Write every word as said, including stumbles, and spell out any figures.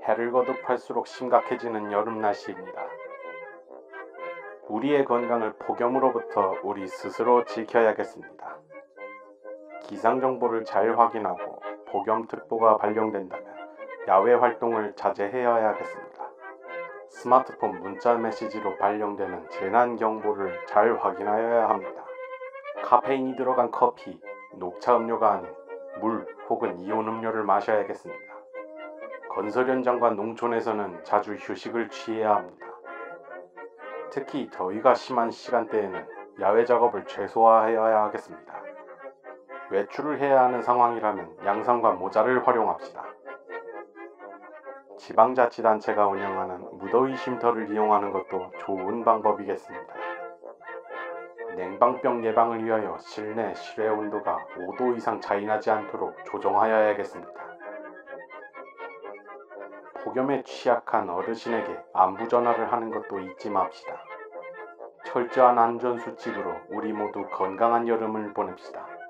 해를 거듭할수록 심각해지는 여름 날씨입니다. 우리의 건강을 폭염으로부터 우리 스스로 지켜야겠습니다. 기상정보를 잘 확인하고 폭염특보가 발령된다면 야외 활동을 자제해야 하겠습니다. 스마트폰 문자 메시지로 발령되는 재난경보를 잘 확인하여야 합니다. 카페인이 들어간 커피, 녹차 음료가 아닌 물 혹은 이온 음료를 마셔야겠습니다. 건설 현장과 농촌에서는 자주 휴식을 취해야 합니다. 특히 더위가 심한 시간대에는 야외 작업을 최소화해야 하겠습니다. 외출을 해야 하는 상황이라면 양산과 모자를 활용합시다. 지방자치단체가 운영하는 무더위 쉼터를 이용하는 것도 좋은 방법이겠습니다. 냉방병 예방을 위하여 실내, 실외 온도가 오 도 이상 차이 나지 않도록 조정하여야겠습니다. 폭염에 취약한 어르신에게 안부전화를 하는 것도 잊지 맙시다. 철저한 안전수칙으로 우리 모두 건강한 여름을 보냅시다.